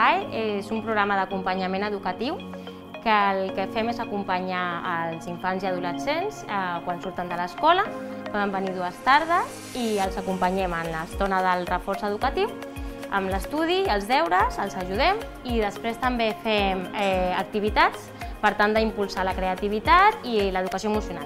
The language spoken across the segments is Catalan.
l'Espai és un programa d'acompanyament educatiu que el que fem és acompanyar els infants i adolescents quan surten de l'escola. Poden venir 2 tardes i els acompanyem en l'estona del reforç educatiu, amb l'estudi, els deures, els ajudem i després també fem activitats per tant d'impulsar la creativitat i l'educació emocional.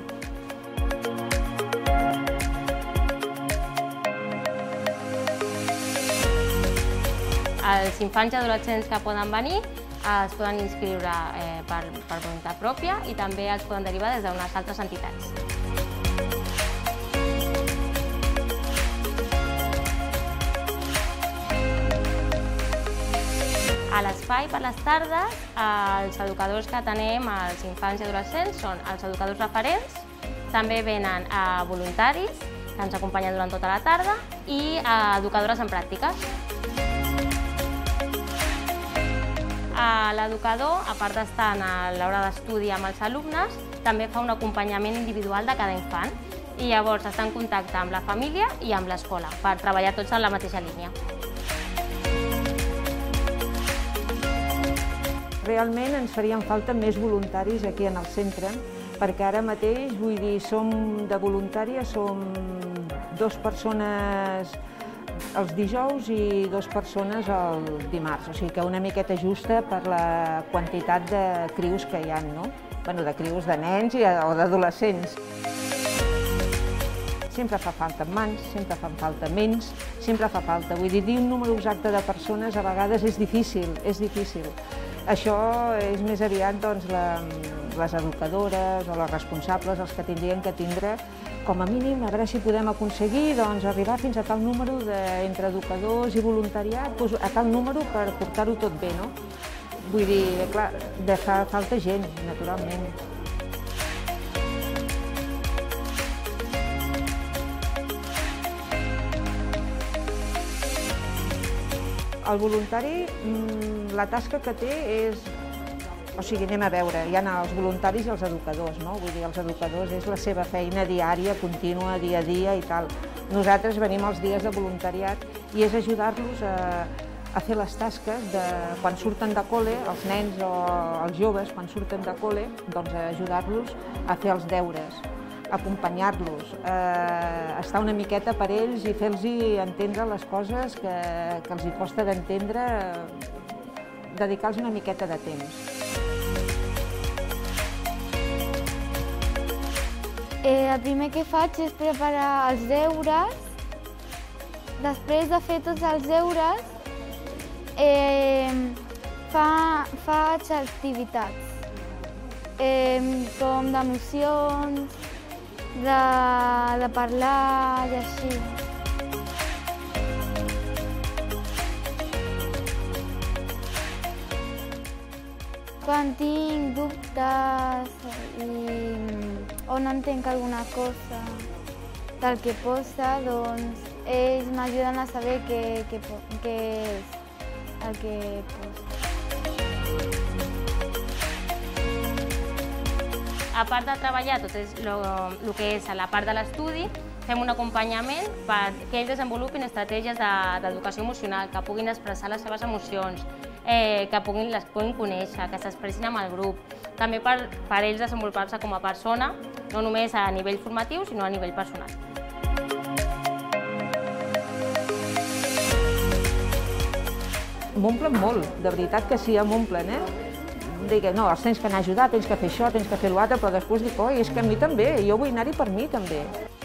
Els infants i adolescents que poden venir es poden inscriure per voluntat pròpia i també els poden derivar des d'unes altres entitats. A l'espai per les tardes, els educadors que atenem als infants i adolescents són els educadors referents, també venen voluntaris que ens acompanyen durant tota la tarda i educadores en pràctiques. L'educador, a part d'estar a l'hora d'estudi amb els alumnes, també fa un acompanyament individual de cada infant i llavors està en contacte amb la família i amb l'escola per treballar tots en la mateixa línia. Realment ens farien falta més voluntaris aquí en el centre, perquè ara mateix, vull dir, de voluntàries som 2 persones els dijous i 2 persones el dimarts, o sigui que una miqueta justa per la quantitat de crios que hi ha, no? Bueno, de crios de nens o d'adolescents. Sempre fa falta mans, sempre fan falta ments, sempre fa falta. Vull dir un número exacte de persones a vegades és difícil, és difícil. Això és més aviat les educadores o les responsables, els que tindrien que tindre, com a mínim, a veure si podem aconseguir arribar fins a tal número entre educadors i voluntariat, a tal número per portar-ho tot bé, no? Vull dir, clar, fa falta gent, naturalment. El voluntari, la tasca que té és... O sigui, anem a veure, hi ha els voluntaris i els educadors, no? Vull dir, els educadors és la seva feina diària, contínua, dia a dia i tal. Nosaltres venim els dies de voluntariat i és ajudar-los a fer les tasques de quan surten de col·le, els nens o els joves, quan surten de col·le, doncs ajudar-los a fer els deures, acompanyar-los, estar una miqueta per ells i fer-los entendre les coses que els costa d'entendre, dedicar-los una miqueta de temps. El primer que faig és preparar els deures. Després de fer tots els deures, faig activitats, com d'emocions, de parlar i així. Quan tinc dubtes o no entenc alguna cosa del que posa, doncs ells m'ajuden a saber què és el que posa. A part de treballar tot el que és a la part de l'estudi, fem un acompanyament perquè ells desenvolupin estratègies d'educació emocional, que puguin expressar les seves emocions, que les puguin conèixer, que s'expressin amb el grup. També per ells desenvolupar-se com a persona, no només a nivell formatiu, sinó a nivell personal. M'omplen molt, de veritat que sí, m'omplen, Dic, no, els tens que anar a ajudar, tens que fer això, tens que fer l'altre, però després dic, oi, és que a mi també, jo vull anar-hi per mi també.